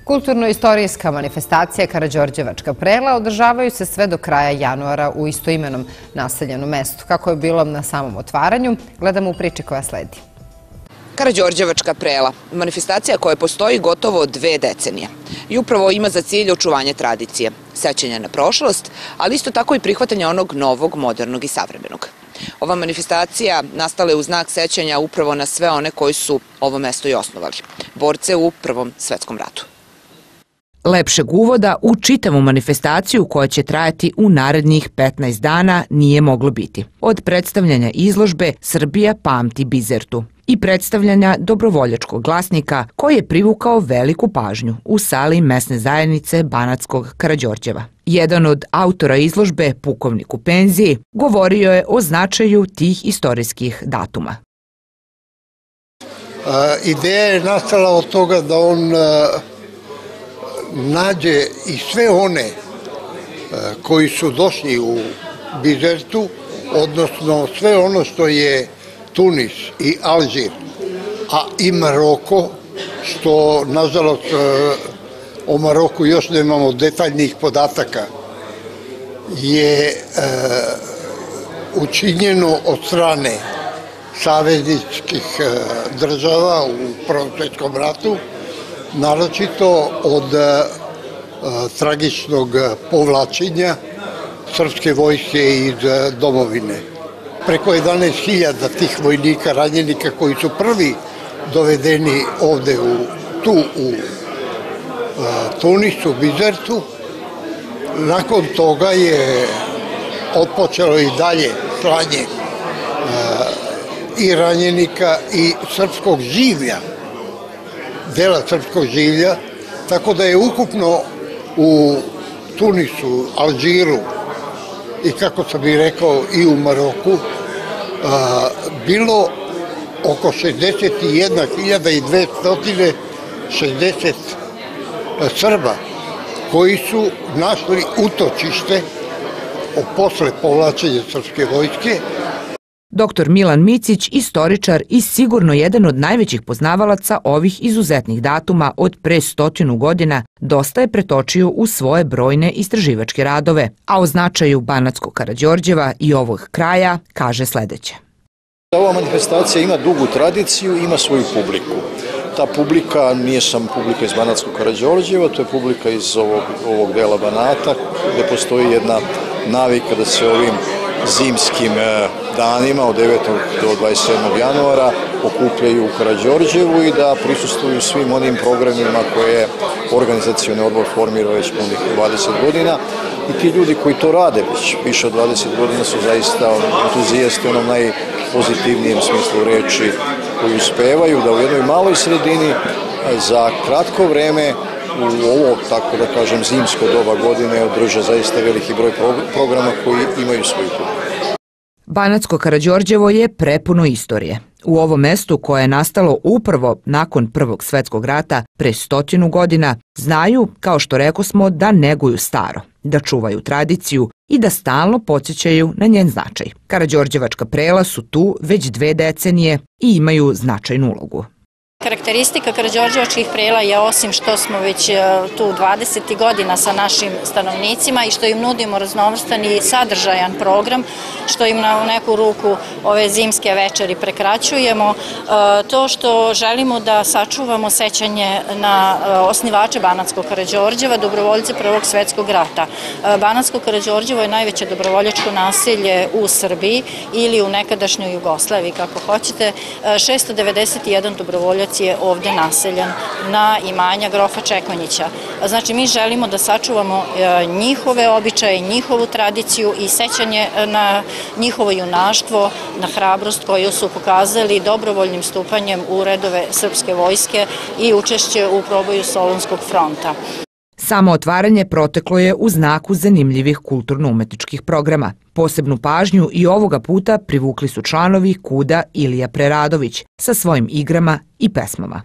Kulturno-istorijska manifestacija Karađorđevačka prela održavaju se sve do kraja januara u istoimenom naseljenom mestu. Kako je bilo na samom otvaranju, gledamo u priči koja sledi. Karađorđevačka prela, manifestacija koja postoji gotovo 2 decenije i upravo ima za cilj očuvanje tradicije, sećanja na prošlost, ali isto tako i prihvatanje onog novog, modernog i savremenog. Ova manifestacija nastala je u znak sećanja upravo na sve one koji su ovo mesto i osnovali, borce u Prvom svetskom ratu. Lepšeg uvoda u čitavu manifestaciju koja će trajati u narednih 15 dana nije moglo biti. Od predstavljanja izložbe Srbija pamti Bizertu i predstavljanja dobrovoljačkog glasnika koji je privukao veliku pažnju u sali mesne zajednice Banatskog Karađorđeva. Jedan od autora izložbe, pukovnik u penziji, govorio je o značaju tih istorijskih datuma. Ideja je nastala od toga da on nađe i sve one koji su došli u Bizertu, odnosno sve ono što je Tunis i Alžir, a i Maroko, što nažalost o Maroku još nemamo detaljnih podataka, je učinjeno od strane savezničkih država u Prvom svetskom ratu, naročito od tragičnog povlačenja srpske vojske iz domovine. Preko 11.000 tih vojnika, ranjenika koji su prvi dovedeni ovde u Tunisu, Bizertu. Nakon toga je otpočelo i dalje slanje i ranjenika i srpskog življa, dela srpskog življa, tako da je ukupno u Tunisu, Alžiru i, kako sam i rekao, i u Maroku bilo oko 61.260 Srba koji su našli utočište posle povlačenja srpske vojske. Dr. Milan Micić, istoričar i sigurno jedan od najvećih poznavalaca ovih izuzetnih datuma od pre 100 godina, dosta je pretočio u svoje brojne istraživačke radove, a o značaju Banatskog Karađorđeva i ovog kraja kaže sledeće. Ova manifestacija ima dugu tradiciju i ima svoju publiku. Ta publika nije samo publika iz Banatskog Karađorđeva, to je publika iz ovog dela Banata, gde postoji jedna navika da se ovim zimskim danima od 9. do 27. januara okupljaju u Karađorđevu i da prisustvuju svim onim programima koje je organizacioni odbor formirao već punih 20 godina. I ti ljudi koji to rade već više od 20 godina su zaista entuzijasti u onom najpozitivnijem smislu reči, koji uspevaju da u jednoj maloj sredini za kratko vreme u ovo, tako da kažem, zimsko doba godine održe zaista veliki broj programa koji imaju svoju publiku. Banatsko Karađorđevo je prepuno istorije. U ovom mestu koje je nastalo upravo nakon Prvog svetskog rata pre 100 godina znaju, kao što rekosmo, da neguju staro, da čuvaju tradiciju i da stalno podsjećaju na njen značaj. Karađorđevačka prela su tu već 2 decenije i imaju značajnu ulogu. Karakteristika Karađorđevačkih prela je, osim što smo već tu 20 godina sa našim stanovnicima i što im nudimo raznovrstan i sadržajan program, što im na neku ruku ove zimske večeri prekraćujemo, to što želimo da sačuvamo sećanje na osnivače Banatskog Karađorđeva, dobrovoljce Prvog svetskog rata. Banatsko Karađorđevo je najveće dobrovoljačko naselje u Srbiji ili u nekadašnjoj Jugoslaviji, kako hoćete. 691 dobrovoljac je ovde naseljan na imanja grofa Čekonjića. Znači, mi želimo da sačuvamo njihove običaje, njihovu tradiciju i sećanje na njihovo junaštvo, na hrabrost koju su pokazali dobrovoljnim stupanjem u redove srpske vojske i učešće u proboju Solunskog fronta. Samo otvaranje proteklo je u znaku zanimljivih kulturno-umetničkih programa. Posebnu pažnju i ovoga puta privukli su članovi KUD-a Ilija Preradović sa svojim igrama i pesmama.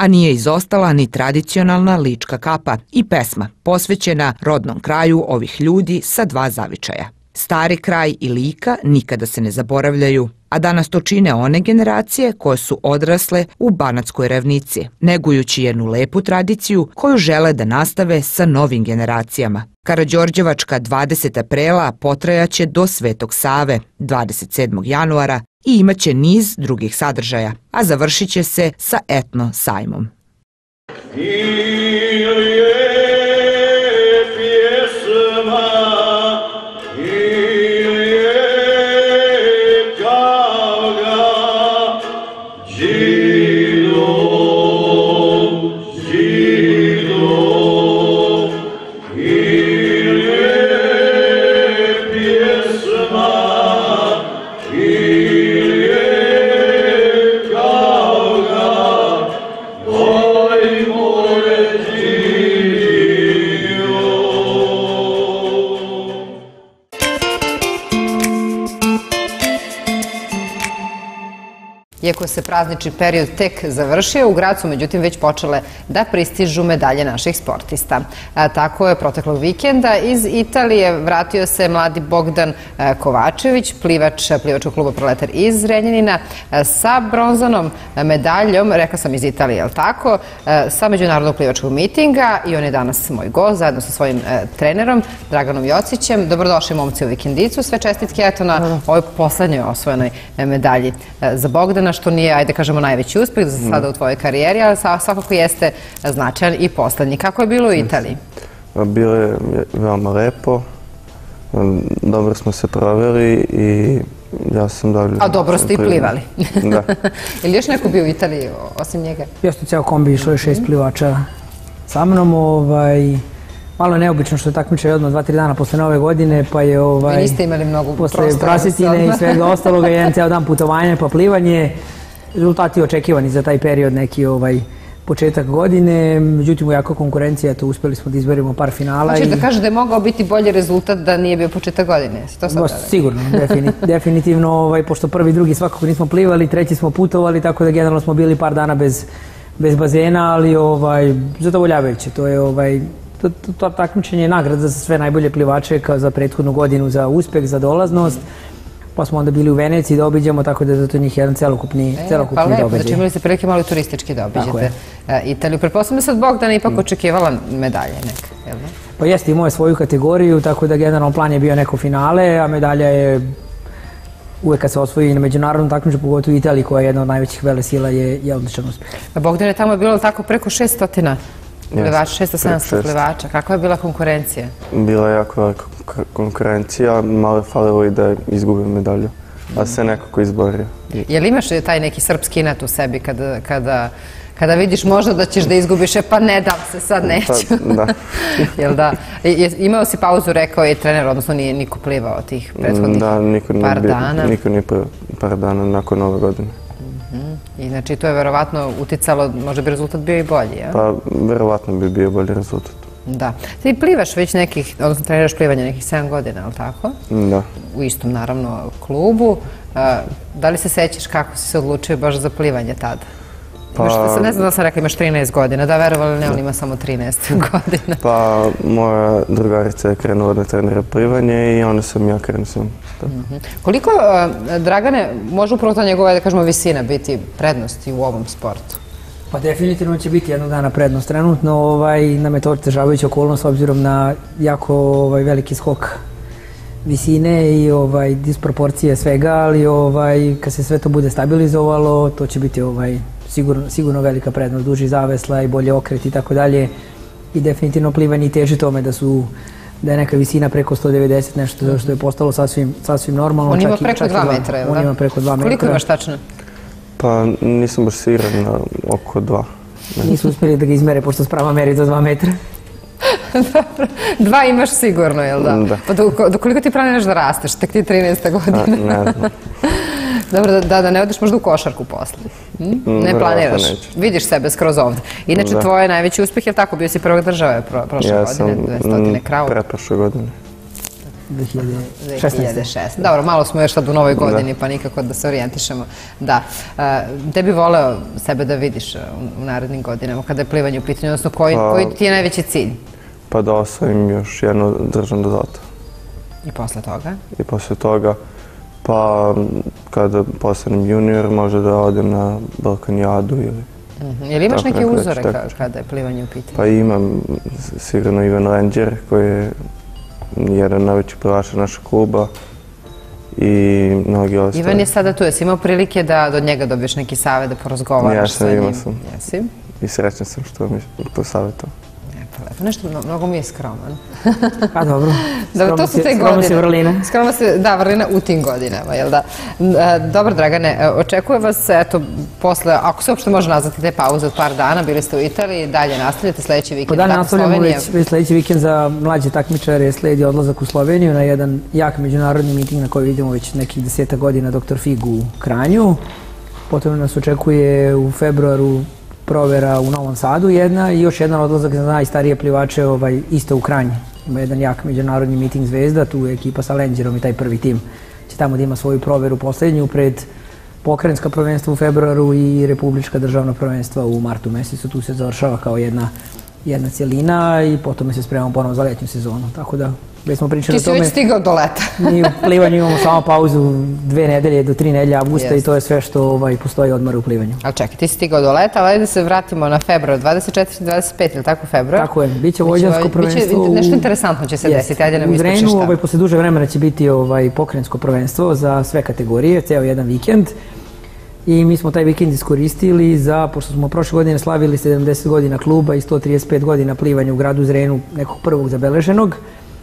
a nije izostala ni tradicionalna lička kapa i pesma posvećena rodnom kraju ovih ljudi sa dva zavičaja. Stari kraj i Lika nikada se ne zaboravljaju, a danas to čine one generacije koje su odrasle u Banatskoj ravnici, negujući jednu lepu tradiciju koju žele da nastave sa novim generacijama. Karađorđevačka 20. prela potrajaće do Svetog Save 27. januara i imaće niz drugih sadržaja, a završit će se sa etno sajmom. Iako se praznični period tek završio, u grad su međutim već počele da pristižu medalje naših sportista. Tako je proteklog vikenda iz Italije vratio se mladi Bogdan Kovačević, plivač plivačkog kluba Proletar iz Zrenjanina, sa bronzanom medaljom, rekla sam iz Italije, je li tako, sa međunarodnog plivačkog mitinga i on je danas moj gost zajedno sa svojim trenerom Draganom Jocićem. Dobrodošli momci u vikendicu, sve čestitke eto na ovoj poslednjoj osvojenoj medalji za Bogdana, što nije, ajde kažemo, najveći uspeh za sada u tvojoj karijeri, ali svakako jeste značajan i poslednji. Kako je bilo u Italiji? Bilo je veoma lepo, dobro smo se proveli i ja sam davljeno... A dobro ste i plivali. Da. Je li još neko bio u Italiji osim njega? Jeste, ceo kombi išlo je 6 plivača sa mnom. Malo je neobično što je takmičenje odmah 2-3 dana posle Nove godine, pa je... Vi niste imali mnogo prostora. Posle prasetine i svega ostaloga, jedan ceo dan putovanja pa plivanje. Rezultati očekivani za taj period, neki početak godine. Međutim, u jako konkurencija, to uspeli smo da izberimo par finala. Hoćeš da kažeš da je mogao biti bolji rezultat da nije bio početak godine? Sigurno, definitivno, pošto prvi i drugi svakako nismo plivali, treći smo putovali, tako da generalno smo bili par dana bez bazena, ali zadovoljavajuće. To je to takmičenje je nagrada za sve najbolje plivače za prethodnu godinu, za uspeh, za dolaznost. Pa smo onda bili u Veneciji da obiđemo, tako da je to njih jedan celokupni događaj. Znači imali ste prilike malo i turistički da obiđete Italiju. Pretpostavljam da sad Bogdana ipak očekivala medalje neka, jel da? Pa jeste, imao je svoju kategoriju, tako da generalno plan je bio neko finale, a medalja je uvek kad se osvoji na međunarodnom takmičenju, pogotovo u Italiji koja je jedna od najvećih velesila, je odličan uspeh. Bogdan je tamo bilo tako preko 600 plivača, 600-700 plivača. Kakva je bila konkurencija? Bila je jako velika konkurencija, malo je falilo i da izgubim medalju, a se nekako izborio. Je li imaš taj neki srpski inat u sebi kada vidiš možda da ćeš da izgubiš, pa ne dam se, sad neću? Da. Jel da? Imao si pauzu, rekao je trener, odnosno nije niko plivao tih prethodnih par dana? Da, niko nije par dana nakon Nove godine. I znači to je verovatno uticalo, možda bi rezultat bio i bolji, ja? Pa verovatno bi bio bolji rezultat. Da. Ti plivaš već nekih, odnosno treniraš plivanje nekih 7 godina, ali tako? Da. U istom, naravno, klubu. Da li se sećaš kako si se odlučio baš za plivanje tada? Ne znam da sam rekla imaš 13 godina, da verovali ne, on ima samo 13 godina. Pa moja drugarica je krenula da trenira plivanje i onda sam ja krenuo sam. Koliko, Dragane, može upravo ta njegova, da kažemo, visina biti prednosti u ovom sportu? Pa definitivno će biti jednog dana prednost. Trenutno nam je to otežavajuća okolnost s obzirom na jako veliki skok visine i disproporcije svega, ali kad se sve to bude stabilizovalo, to će biti sigurno velika prednost, duži zavesla i bolje okret i tako dalje. I definitivno plivanje teži tome da je neka visina preko 190, nešto što je postalo sasvim normalno. On ima preko 2 metra, je li da? On ima preko 2 metra. Koliko imaš tačno? Pa nisam baš siguran, na oko 2. Nisu uspjeli da ga izmere, pošto sprava meri do 2 metra. Dobro, 2 imaš sigurno, je li da? Da. Pa do koliko ti planiraš da rasteš? Tek ti 13. godina. Ne znam. Dobro, da ne odeš možda u košarku posle. Ne planiraš. Vidiš sebe skroz ovde. Inače, tvoj najveći uspeh je tako, bio si prvog države prošle godine, 200 krauna. Pretprošle godine. 2016. Dobro, malo smo još sad u novoj godini, pa nikako da se orijentišemo. Da. Gde bi voleo sebe da vidiš u narednim godinama kada je plivanje u pitanju, odnosno koji ti je najveći cilj? Pa da osvojim još jednu državnu zlato. I posle toga? I posle toga, pa kada postanem junior, možda da odem na Balkanijadu ili... Jel imaš neke uzore kada je plivanje u pitanju? Pa imam sigurno Ivan Ranger, koji je jedan najveći plivača našeg kluba i mnogi ostali. Ivan je sada tu, jesi imao prilike da od njega dobiješ neki savjet, da porazgovaraš sa njim? Imao sam. I srećan sam što mi posavjetao. Lepo, nešto mnogo mi je skroman. Pa dobro, skromno si vrlina. Skromno si, da, vrlina u tim godinama, jel da? Dobro, Dragane, očekuje vas, eto, posle, ako se uopšte može nazvati te pauze od par dana, bili ste u Italiji, dalje nastavljate sledeći vikend. Pa da, nastavljamo već sledeći vikend za mlađe takmičare, sledi odlazak u Sloveniju na jedan jak međunarodni miting na koji vidimo već nekih 10 godina Dr. Fig u Kranju. Potom nas očekuje u februaru provera u Novom Sadu jedna i još jedan odlazak za najstarije plivače isto u Kranj. Ima jedan jak međunarodni miting Zvezda, tu je ekipa sa Lenđerom i taj prvi tim će tamo da ima svoju proveru poslednju pred pokrajinska prvenstva u februaru i republička državna prvenstva u martu mesecu. Tu se završava kao jedna cijelina i potom se spremamo ponovno za letnju sezonu. Tako da, već smo pričali o tome. Ti si već stigao do leta. Mi u plivanju imamo samo pauzu 2 nedelje do 3 nedelje avgusta i to je sve što postoji odmor u plivanju. Ali čekaj, ti si stigao do leta, ali da se vratimo na februar, 24. 25. ili tako februar? Tako je, bit će vođansko prvenstvo. Nešto interesantno će se desiti, ajde nam ispričaš šta. U Drenu, posle duže vremena će biti pokrajinsko prvenstvo za sve kategorije, ceo jedan vikend. I mi smo taj vikend iskoristili pošto smo prošle godine slavili 70 godina kluba i 135 godina plivanja u gradu Zrenu, nekog prvog zabeleženog.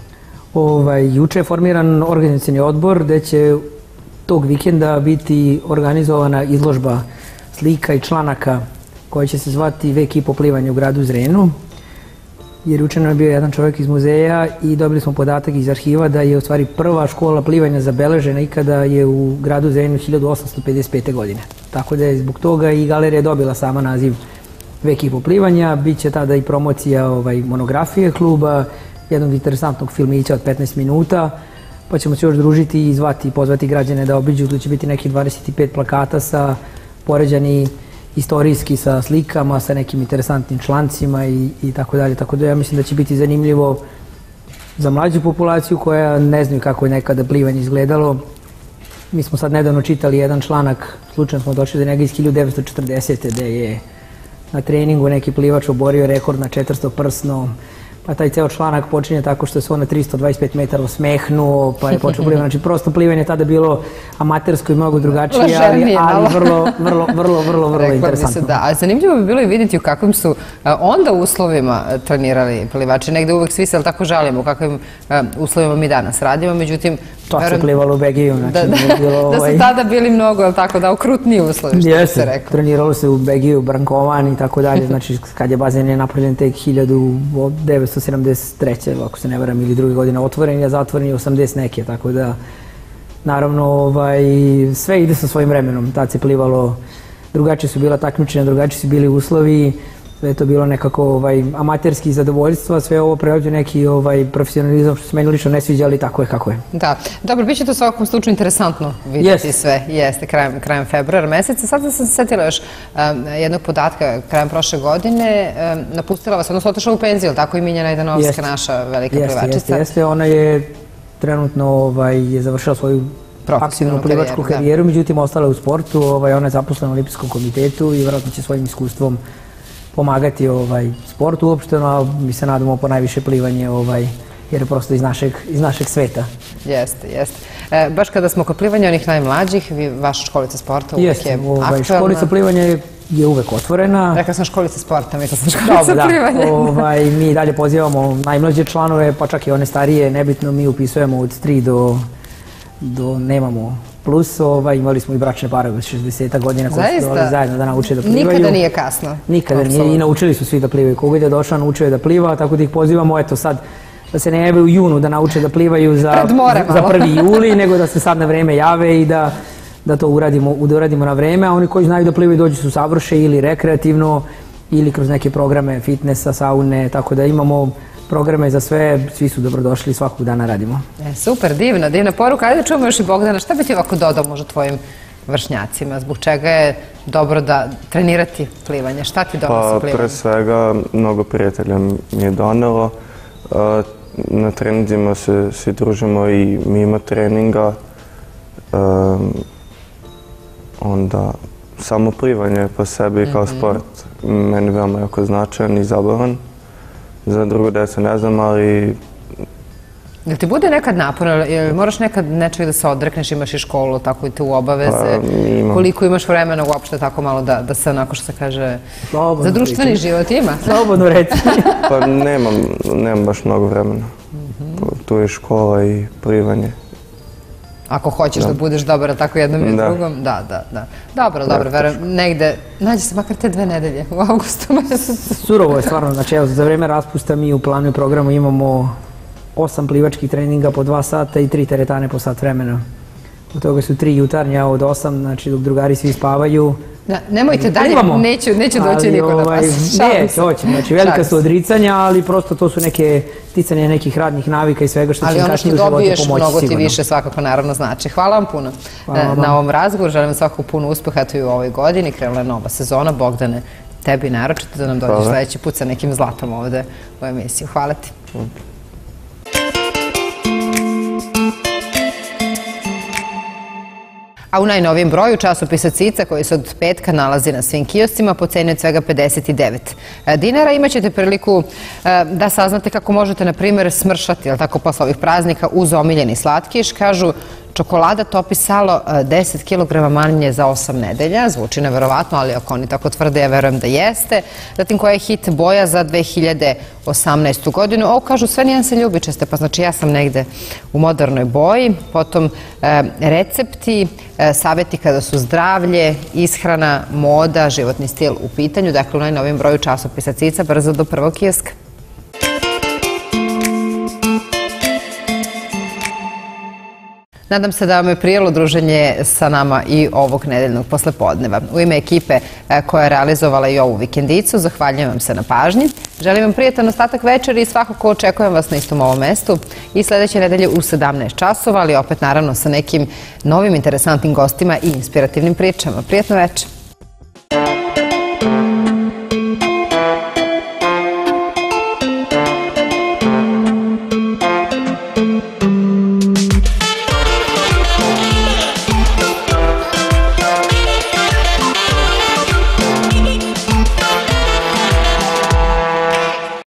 Juče je formiran organizacioni odbor gde će tog vikenda biti organizovana izložba slika i članaka koja će se zvati Vek i po plivanja u gradu Zrenu. Jer juče nam je bio jedan čovjek iz muzeja i dobili smo podatak iz arhiva da je u stvari prva škola plivanja zabeležena ikada je u gradu Zrenu 1855. godine. Tako da je zbog toga i galerija dobila sama naziv Vek i po plivanja. Biće tada i promocija monografije kluba, jednog interesantnog filmića od 15 minuta, pa ćemo se još družiti i pozvati građane da obiđu. Tu će biti nekih 25 plakata poređani istorijski sa slikama, sa nekim interesantnim člancima i tako dalje. Tako da ja mislim da će biti zanimljivo za mlađu populaciju koja ne znaju kako je nekada plivanje izgledalo. Mi smo sad nedavno čitali jedan članak, slučajno smo došli do njega iz 1940. gde je na treningu neki plivač oborio rekord na 400 prsno. Pa taj ceo članak počinje tako što se on na 325 metara osmehnuo, pa je počeo plivanje. Znači, prosto plivanje je tada bilo amatersko i mnogo drugačije, ali vrlo interesantno. Da, zanimljivo bi bilo i vidjeti u kakvim su onda uslovima trenirali plivači. Negde uvek svi se tako žalimo u kakvim uslovima mi danas radimo, međutim... To se plivalo u Begiju, znači nije bilo... Da su tada bili mnogo, tako da, okrutniji uslovi, što bi se rekao. Treniralo se u Begiju, Brankovan i tako dalje, znači kad je bazen je napravljen tek 1973. ako se ne varam, ili druge godine otvoren, a zatvoren je 80 neke, tako da naravno sve ide sa svojim vremenom. Tad se plivalo, drugačije su bila takmičenja, drugačiji su bili uslovi, sve je to bilo nekako amaterski zadovoljstvo, sve ovo preođe neki profesionalizam što se meni lično ne sviđa, ali tako je kako je. Da, dobro, bit će to u svakom slučaju interesantno vidjeti sve, jeste, krajem februara meseca. Sad sam se setila još jednog podatka, krajem prošle godine, napustila vas, odnosno otišla u penziju, tako i Miljana Jdanovska, naša velika plivačica. Jeste, ona je trenutno završila svoju aktivnu plivačku karijeru, međutim ostala je u sportu, ona je zaposlena u Olimpijskom komitetu i vjerojatno će svojim iskustvom pomagati sport uopšteno, a mi se nadamo po najviše plivanje, jer je prosto iz našeg sveta. Jeste. Baš kada smo kod plivanja onih najmlađih, vaša školica sporta uvek je aktualna. Školica plivanja je uvek otvorena. Rekla sam školica sporta, mislila sam školica plivanja. Mi dalje pozivamo najmlađe članove, pa čak i one starije, nebitno, mi upisujemo od 3 do nemamo plus, imali smo i bračne pare od 60 godina koji su dole zajedno da nauče da plivaju. Nikada nije kasno. Nikada nije i naučili su svi da plivaju. Kogod je došao, naučio je da pliva, tako da ih pozivamo, eto sad, da se ne jave u junu da nauče da plivaju za 1. juli, nego da se sad na vreme jave i da to uradimo na vreme, a oni koji znaju da plivaju dođu su savrše ili rekreativno ili kroz neke programe fitnessa, saune, tako da imamo programe za sve, svi su dobrodošli, svakog dana radimo. Super, divna poruka. Ajde da čujemo još i Bogdana. Šta bi ti ovako dodao možda tvojim vršnjacima? Zbog čega je dobro da trenirati plivanje? Šta ti donosi plivanje? Pre svega, mnogo prijatelja mi je donelo. Na treninzima se svi družimo i mimo treninga. Onda samo plivanje po sebi kao sport meni veoma jako značajan i zabavan. Za drugo deca ne znam, ali... Jel ti bude nekad naporno? Jel moraš nekad nečeg da se odrekneš, imaš i školu, tako i te u obaveze? Koliko imaš vremena uopšte tako malo da se onako što se kaže za društveni život ima? Slobodno reci. Pa nemam baš mnogo vremena. Tu je škola i plivanje. Ako hoćeš da budeš dobar, tako jednom i drugom? Da. Dobro, verujem. Negde, nađe se makar te 2 nedelje u avgustu. Surovo je stvarno, znači evo, za vreme raspusta mi u planu i programu imamo 8 plivačkih treninga po 2 sata i 3 teretane po sat vremena. Od toga su 3 jutarnja od 8, znači dok drugari svi spavaju. Nemojte dalje, neću doći niko na vas. Ne, hoćemo, znači velika su odricanja, ali prosto to su neke sticanje nekih radnih navika i svega što će im kasnije u životu pomoći sigurno. Ali ono što dobiješ, mnogo ti više svakako naravno znači. Hvala vam puno na ovom razgovoru, želim vam svakako puno uspeha tu i u ovoj godini, krenula je nova sezona. Bogdane, tebi naročito da nam dođeš sledeći put sa nekim zlatom ovde u emisiju. Hvala ti. A u najnovijem broju časopisa Cica, koji se od petka nalazi na svim kioscima, po ceni od svega 59 dinara, imaćete priliku da saznate kako možete, na primjer, smršati, jel tako, posle ovih praznika uz omiljeni slatkiš. Kažu, čokolada topi salo 10 kg manje za 8 nedelja. Zvuči neverovatno, ali ako oni tako tvrde, ja verujem da jeste. Zatim, koja je hit boja za 2018. godinu? Ovo kažu, sve nijem se ljubičaste, pa znači ja sam negde u modernoj boji. Potom recepti, savjeti kada su zdravlje, ishrana, moda, životni stil u pitanju. Dakle, u najnovijem broju časopisa Cica, brzo do prvog kioska. Nadam se da vam je prijelo druženje sa nama i ovog nedeljnog poslepodneva. U ime ekipe koja je realizovala i ovu vikendicu, zahvaljujem vam se na pažnji. Želim vam prijatan ostatak večeri i svakako očekujem vas na istom ovom mestu i sledeće nedelje u 17 časova, ali opet naravno sa nekim novim interesantnim gostima i inspirativnim pričama. Prijatno večer!